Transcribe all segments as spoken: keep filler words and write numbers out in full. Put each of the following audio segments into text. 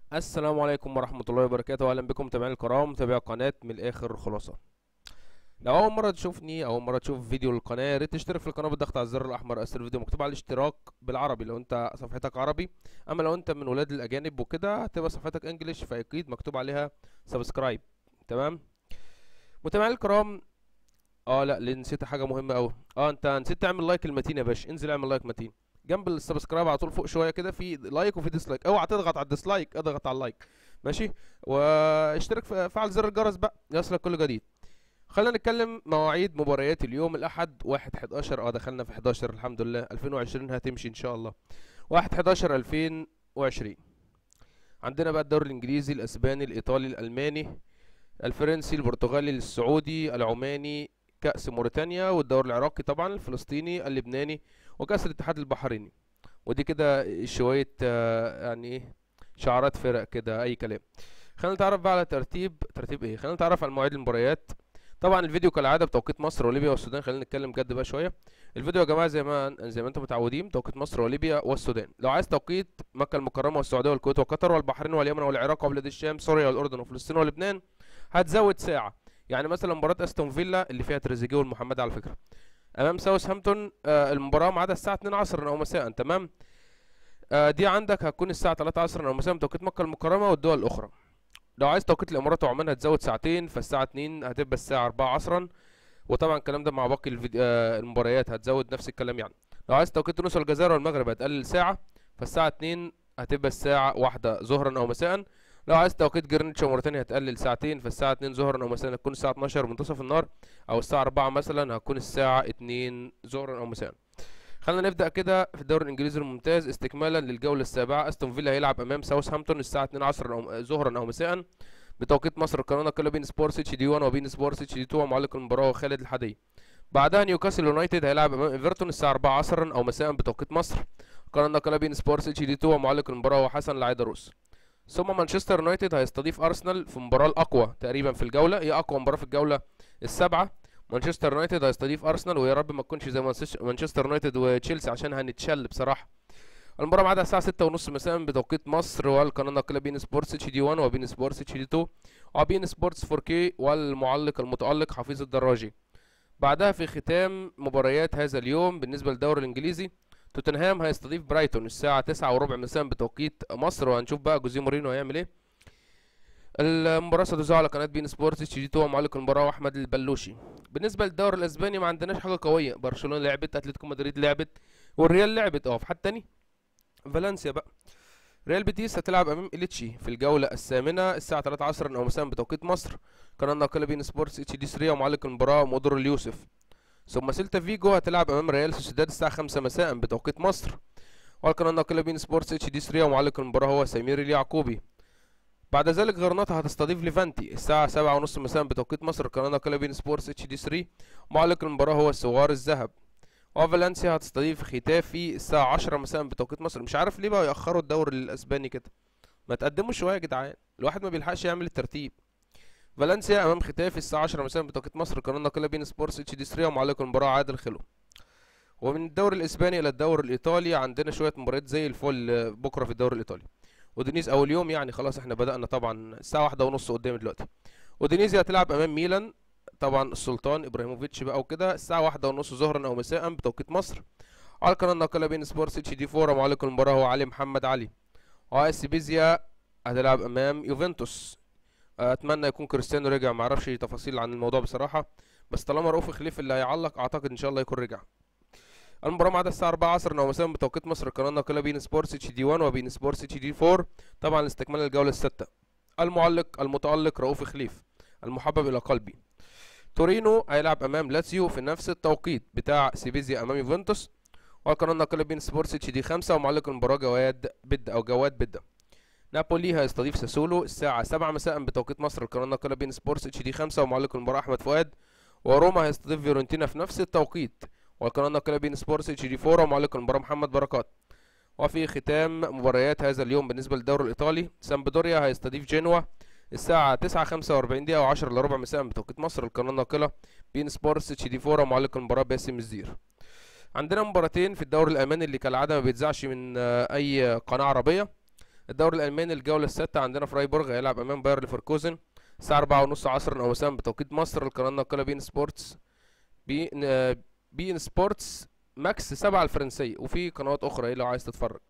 السلام عليكم ورحمة الله وبركاته. أهلا بكم متابعينا الكرام، متابعي قناة من الآخر خلاصة. لو أول مرة تشوفني أو أول مرة تشوف فيديو القناة، يا ريت تشترك في القناة بالضغط على الزر الأحمر أسفل الفيديو مكتوب على الاشتراك بالعربي لو أنت صفحتك عربي، أما لو أنت من ولاد الأجانب وكده هتبقى صفحتك إنجليش فأكيد مكتوب عليها سبسكرايب. تمام متابعينا الكرام. اه لا اللي نسيت حاجة مهمة أوي. اه أنت نسيت تعمل لايك المتين يا باشا، انزل اعمل لايك متين جنب السبسكرايب على طول فوق شويه كده، في لايك وفي ديسلايك، اوعى تضغط على الديسلايك، اضغط على اللايك ماشي. واشترك في فعل زر الجرس بقى يصلك كل جديد. خلينا نتكلم مواعيد مباريات اليوم الاحد واحد حداشر. اه دخلنا في حداشر الحمد لله، ألفين وعشرين هتمشي ان شاء الله. واحد حداشر ألفين وعشرين عندنا بقى الدوري الانجليزي، الاسباني، الايطالي، الالماني، الفرنسي، البرتغالي، السعودي، العماني، كأس موريتانيا، والدوري العراقي طبعا، الفلسطيني، اللبناني، وكأس الاتحاد البحريني. ودي كده شوية آه، يعني ايه، شعارات فرق كده اي كلام. خلينا نتعرف بقى على ترتيب ترتيب ايه خلينا نتعرف على مواعيد المباريات. طبعا الفيديو كالعاده بتوقيت مصر وليبيا والسودان. خلينا نتكلم جد بقى شويه. الفيديو يا جماعه زي ما زي ما انتم متعودين توقيت مصر وليبيا والسودان. لو عايز توقيت مكه المكرمه والسعوديه والكويت وقطر والبحرين واليمن والعراق وبلاد الشام سوريا والاردن وفلسطين ولبنان هتزود ساعه. يعني مثلا مباراه استون فيلا اللي فيها تريزيجيه والمحمد على فكره امام ساوثهامبتون، آه المباراه ميعادها الساعه اتنين عصرا او مساء. تمام. آه دي عندك هتكون الساعه تلاتة عصرا او مساء بتوقيت مكه المكرمه والدول الاخرى. لو عايز توقيت الامارات وعمان هتزود ساعتين، فالساعه اتنين هتبقى الساعه اربعة عصرا. وطبعا الكلام ده مع باقي الفيديو آه المباريات هتزود نفس الكلام يعني. لو عايز توقيت تونس والجزائر والمغرب هتقلل ساعه، فالساعه اتنين هتبقى الساعه واحدة ظهرا او مساء. لو عايز توقيت جرينتش وموريتانيا هتقلل ساعتين، فالساعه اتنين ظهرا او مساء هتكون الساعه اتناشر منتصف النهار، او الساعه اربعة مثلا هتكون الساعه اتنين ظهرا او مساء. خلينا نبدأ كده في الدوري الانجليزي الممتاز استكمالا للجولة السابعة. استون فيلا هيلعب امام ساوثهامبتون الساعة اتنين عصرا او ظهرا او مساء بتوقيت مصر. قناه كله بين سبورتس اتش دي واحد وبين سبورتس اتش دي اتنين، ومعلق المباراة هو خالد الحدي. بعدها نيوكاسل يونايتد هيلعب امام ايفرتون الساعة اربعة عصرا او مساء بتوقيت مصر. قناه كله بين سبورتس اتش دي اتنين، ومعلق المباراة هو حسن العيدروس. ثم مانشستر يونايتد هيستضيف ارسنال في المباراة الاقوى تقريبا في الجولة، هي اقوى مباراة في الجولة السابعة. مانشستر يونايتد هيستضيف ارسنال، ويا رب ما تكونش زي مانشستر يونايتد وتشيلسي عشان هنتشل بصراحه. المباراه ميعادها الساعه ستة ونص مساء بتوقيت مصر، والقناه ناقله بين سبورتس اتش دي واحد وبين سبورتس اتش دي اتنين وبين سبورتس فور كي، والمعلق المتالق حفيظ الدراجي. بعدها في ختام مباريات هذا اليوم بالنسبه للدوري الانجليزي، توتنهام هيستضيف برايتون الساعه تسعة وربع مساء بتوقيت مصر، وهنشوف بقى جوزيه مورينو هيعمل ايه. المباراة ستذاع على قناة بين سبورتس اتش دي اتنين، ومعلق المباراة واحمد البلوشي. بالنسبة للدوري الاسباني ما عندناش حاجة قوية. برشلونة لعبت، اتلتيكو مدريد لعبت، والريال لعبت. اه في حد تاني فالنسيا بقى. ريال بيتيس هتلعب امام إليتشي في الجولة الثامنة الساعة تلاتة عصرا او مساء بتوقيت مصر. قناة ناقلة بين سبورتس اتش دي تلاتة، ومعلق المباراة مودر اليوسف. ثم سيلتا فيجو هتلعب امام ريال سوسيداد الساعة خمسة مساء بتوقيت مصر، والقناة ناقلة بين سبورتس اتش دي تلاتة، ومعلق المباراة هو سمير اليعقوبي. بعد ذلك غرناطة هتستضيف ليفانتي الساعة سبعة ونص مساء بتوقيت مصر. قناة ناقلة بين سبورتس اتش دي تلاتة، معلق المباراة هو السوار الذهب. وفالنسيا هتستضيف ختافي الساعة عشرة مساء بتوقيت مصر. مش عارف ليه بقى يأخروا الدوري الأسباني كده، ما تقدموا شوية يا جدعان، الواحد ما بيلحقش يعمل الترتيب. فالنسيا أمام ختافي الساعة عشرة مساء بتوقيت مصر. قناة ناقلة بين سبورتس اتش دي تلاتة، ومعلق المباراة عادل خلو. ومن الدوري الإسباني إلى الدوري الإيطالي عندنا شوية مباريات زي الفل بكرة في الدوري الإيطالي. ودينيز اول يوم يعني خلاص احنا بدأنا طبعا الساعة واحدة ونص قدام دلوقتي. ودينيزي هتلعب امام ميلان، طبعا السلطان ابراهيموفيتش بقى وكده الساعة واحدة ونص ظهرا او مساء بتوقيت مصر. على القناة الناقلة بين سبورتس اتش دي اربعة، ومعلق المباراة هو علي محمد علي. واس بيزيا هتلعب امام يوفنتوس. اتمنى يكون كريستيانو رجع، معرفش تفاصيل عن الموضوع بصراحة، بس طالما رؤوف خليف اللي هيعلق اعتقد ان شاء الله يكون رجع. المباراة ميعادها الساعة اربعة عصرا او مساء بتوقيت مصر. القناة الناقلة بين سبورتس اتش دي واحد وبين سبورتس اتش دي اربعة، طبعا لاستكمال الجولة الستة. المعلق المتألق رؤوف خليف المحبب إلى قلبي. تورينو هيلعب أمام لاتسيو في نفس التوقيت بتاع سيفيزيا أمام يوفنتوس. والقناة الناقلة بين سبورتس اتش دي خمسة، ومعلق المباراة جواد بد أو جواد بدة. نابولي هيستضيف ساسولو الساعة سبعة مساء بتوقيت مصر. القناة الناقلة بين سبورتس اتش دي خمسة، ومعلق المباراة أحمد فؤاد. وروما هيستضيف فيورنتينا في نفس التوقيت، والقناة الناقلة بين سبورتس اتش دي اربعة، ومعلق المباراة محمد بركات. وفي ختام مباريات هذا اليوم بالنسبة للدوري الإيطالي، سامبدوريا هيستضيف جنوا الساعة تسعة خمسة واربعين دقيقة وعشرة الا ربع مساء بتوقيت مصر. القناة الناقلة بين سبورتس اتش دي اربعة، ومعلق المباراة باسم الزير. عندنا مباراتين في الدوري الألماني اللي كالعادة ما بيتذاعش من أي قناة عربية. الدوري الالماني الجوله السادسه عندنا فرايبورغ هيلعب امام باير ليفركوزن الساعه أربعة ونص عصرا او مساء بتوقيت مصر. القناه الناقله بين سبورتس بي آه، بي ان سبورتس ماكس سبعة الفرنسيه، وفي قنوات اخرى ايه لو عايز تتفرج.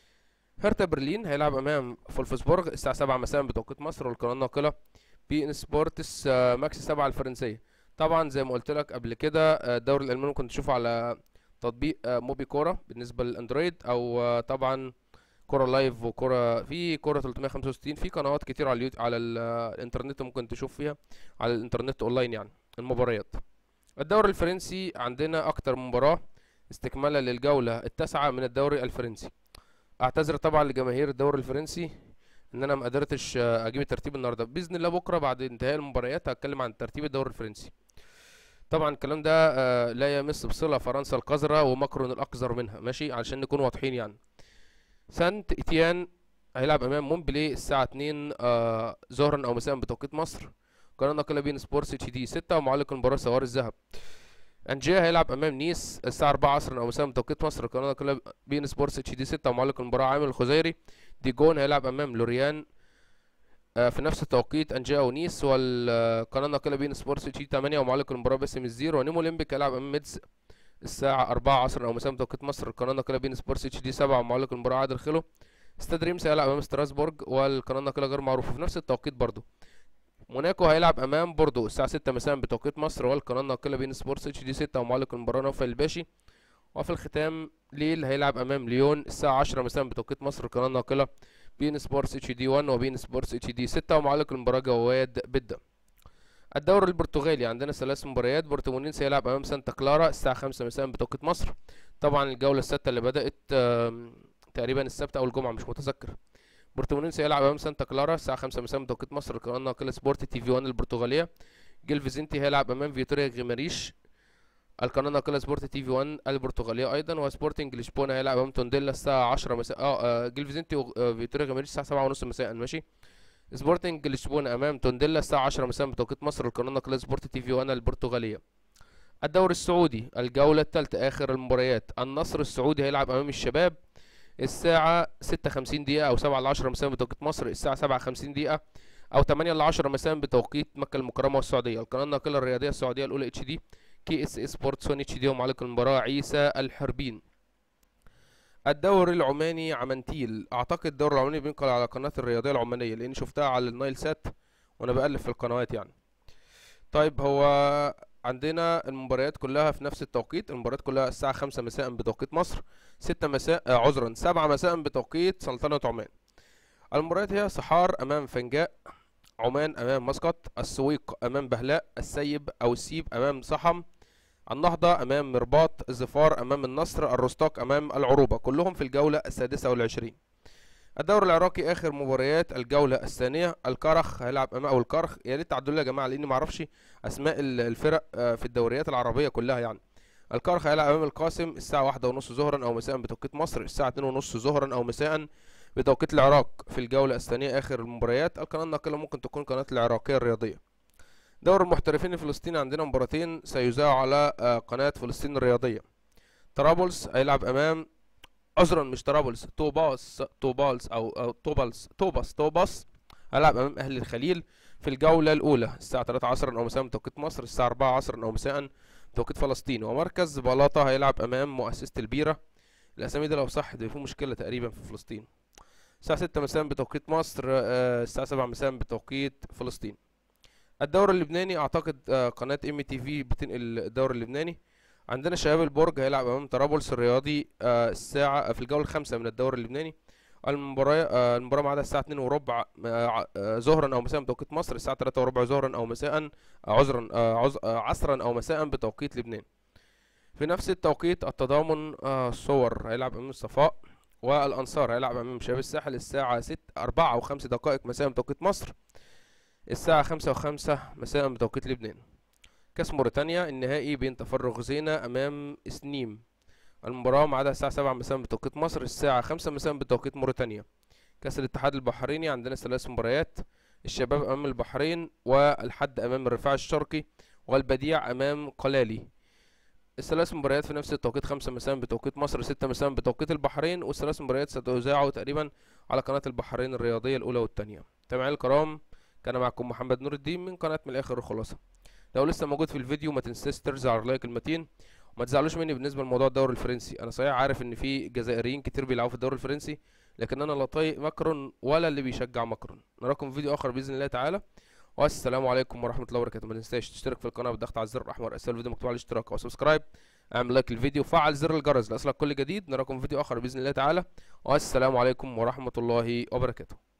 هرتا برلين هيلعب امام فولفسبورغ الساعه سبعة مساء بتوقيت مصر، والقناه الناقله بي ان سبورتس آه، ماكس سبعة الفرنسيه. طبعا زي ما قلت لك قبل كده، آه، الدوري الالماني ممكن تشوفه على تطبيق آه، موبي كوره بالنسبه للاندرويد، او آه، طبعا كوره لايف وكوره في كوره ثلاثمية وخمسة وستين. في قنوات كتير على اليوتيوب على ال- آه، الانترنت ممكن تشوف فيها على الانترنت اونلاين يعني المباريات. الدوري الفرنسي عندنا اكتر من مباراه استكمالا للجوله التاسعه من الدوري الفرنسي. اعتذر طبعا لجماهير الدوري الفرنسي ان انا ما قدرتش آه، اجيب الترتيب النهارده. باذن الله بكره بعد انتهاء المباريات هتكلم عن ترتيب الدوري الفرنسي. طبعا الكلام ده آه، لا يمس بصله فرنسا القذره وماكرون الاقذر منها، ماشي، علشان نكون واضحين يعني. سانت اتيان هيلعب امام مونبلي الساعه اتنين آه ظهرا او مساء بتوقيت مصر. قناه ناقله بين سبورتس اتش دي ستة، ومعلق المباراه سوار الذهب. انجيا هيلعب امام نيس الساعه أربعة عصرا او مساء بتوقيت مصر. قناه ناقله بين سبورتس اتش دي ستة، ومعلق المباراه عامل الخزيري. ديجون هيلعب امام لوريان آه، في نفس التوقيت انجيا ونيس، والقناه الناقله بين سبورتس اتش دي تمانية، ومعلق المباراه باسم الزير. ونيمو اولمبيك هيلعب امام ميدز الساعه أربعة عصرا او مساء بتوقيت مصر. القناه الناقله بين سبورتس اتش دي سبعة، ومعلق المباراه عادل خلو. ستاد ريمس هيلعب امام ستراسبورج، والقناه الناقله غير معروفه في نفس التوقيت برضو. موناكو هيلعب امام بوردو الساعه ستة مساء بتوقيت مصر، والقناه الناقله بين سبورتس اتش دي ستة، ومعلق المباراه نوفل الباشي. وفي الختام ليل هيلعب امام ليون الساعه عشرة مساء بتوقيت مصر. القناه الناقله بين سبورتس اتش دي واحد وبين سبورتس اتش دي ستة، ومعلق المباراه جواد بدا. الدوري البرتغالي عندنا ثلاث مباريات. بورتومونينس هيلعب امام سانتا كلارا الساعه خمسة مساء بتوقيت مصر. طبعا الجوله السادسه اللي بدات آم، تقريبا السبت او الجمعه مش متذكر. بورتومونينس هيلعب امام سانتا كلارا الساعه خمسة مساء بتوقيت مصر. القناه الناقله سبورت تي في واحد البرتغاليه. جيل فيزنتي هيلعب امام فيتوريا غيماريش. القناه الناقله سبورت تي في واحد البرتغاليه ايضا. وسبورتنج لشبونه هيلعب امام تونديلا الساعه عشرة مساء. اه آه، جيل فيزنتي وفيتوريا غيماريش الساعه سبعة ونص مساء، ماشي. سبورتنج لشبونه امام تونديلا الساعه عشرة مساء بتوقيت مصر. القناه الناقله سبورت تي في واحد البرتغاليه. الدوري السعودي الجوله الثالثه اخر المباريات. النصر السعودي هيلعب امام الشباب الساعه ستة وخمسين دقيقه او سبعة ل عشرة مساء بتوقيت مصر. الساعه سبعة وخمسين دقيقه او ثمانية ل عشرة مساء بتوقيت مكه المكرمه والسعوديه. القناه الناقله الرياضيه السعوديه الاولى اتش دي كي اس اس سبورت سون اتش دي، ومعلق المباراه عيسى الحربين. الدوري العماني عمانتيل. اعتقد الدوري العماني بينقل على قناه الرياضيه العمانيه لاني شفتها على النايل سات وانا بقلب في القنوات يعني. طيب هو عندنا المباريات كلها في نفس التوقيت. المباريات كلها الساعه خمسة مساء بتوقيت مصر، ستة مساء آه عذرا سبعة مساء بتوقيت سلطنه عمان. المباريات هي صحار امام فنجاء، عمان امام مسقط، السويق امام بهلاء، السيب او السيب امام صحم، النهضة امام مرباط، الظفار امام النصر، الرستاق امام العروبة. كلهم في الجولة السادسة والعشرين. الدوري العراقي اخر مباريات الجولة الثانية. الكرخ هيلعب امام او الكرخ، يا ريت تعدوا لي يا جماعة لاني معرفش اسماء ال- الفرق آه، في الدوريات العربية كلها يعني. الكرخ هيلعب امام القاسم الساعة واحدة ونص ظهرا او مساء بتوقيت مصر. الساعة اتنين ونص ظهرا او مساء بتوقيت العراق في الجولة الثانية اخر المباريات. القناة الناقلة ممكن تكون قناة العراقية الرياضية. دوري المحترفين الفلسطيني عندنا مباراتين سيذاعوا على آه، قناة فلسطين الرياضية. طرابلس هيلعب امام عذرا مش طرابلس طوباس طوبالس او او طوبالس طوباس طوباس هيلعب امام اهلي الخليل في الجولة الاولى الساعة ثلاثة عصرا او مساء بتوقيت مصر. الساعة أربعة عصرا او مساء بتوقيت فلسطين. ومركز بلاطة هيلعب امام مؤسسة البيرة. الاسامي دي لو صح دي في مشكلة تقريبا في فلسطين. الساعة ستة مساء بتوقيت مصر، آه، الساعة سبعة مساء بتوقيت فلسطين. الدوري اللبناني اعتقد آه، قناة ام تي في بتنقل الدوري اللبناني. عندنا شباب البرج هيلعب امام طرابلس الرياضي آه، الساعة في الجولة الخامسة من الدوري اللبناني. المباراة آه، المباراة ميعادها الساعة اتنين وربع آه، آه، ظهرا او مساء بتوقيت مصر. الساعة تلاتة وربع ظهرا او مساء آه، عذرا آه، عذ- آه، عصرا او مساء بتوقيت لبنان. في نفس التوقيت التضامن آه، صور هيلعب امام الصفاء، والانصار هيلعب امام شباب الساحل الساعة ستة أربعة وخمس دقائق مساء بتوقيت مصر. الساعة خمسة وخمسة مساء بتوقيت لبنان. كأس موريتانيا النهائي بين تفرغ زينة أمام سنيم. المباراة ميعادها الساعة سبعة مساء بتوقيت مصر، الساعة خمسة مساء بتوقيت موريتانيا. كأس الاتحاد البحريني عندنا ثلاث مباريات. الشباب أمام البحرين، والحد أمام الرفاع الشرقي، والبديع أمام قلالي. الثلاث مباريات في نفس التوقيت، خمسة مساء بتوقيت مصر، ستة مساء بتوقيت البحرين، والثلاث مباريات ستذاع تقريبا على قناة البحرين الرياضية الأولى والثانية. متابعينا الكرام، كان معكم محمد نور الدين من قناة من الآخر الخلاصة. لو لسه موجود في الفيديو ما تنساش ترزع على اللايك المتين، وما تزعلوش مني بالنسبة لموضوع الدوري الفرنسي. أنا صحيح عارف إن في جزائريين كتير بيلعبوا في الدوري الفرنسي، لكن أنا لا طايق ماكرون ولا اللي بيشجع ماكرون. نراكم في فيديو آخر بإذن الله تعالى، والسلام عليكم ورحمة الله وبركاته. ما تنساش تشترك في القناة بالضغط على الزر الأحمر أسفل الفيديو مكتوب على الاشتراك أو سبسكرايب، اعمل لايك للفيديو وفعل زر الجرس ليصلك كل جديد. نراكم في فيديو آخر بإذن الله تعالى، والسلام عليكم ورحمة الله وبركاته.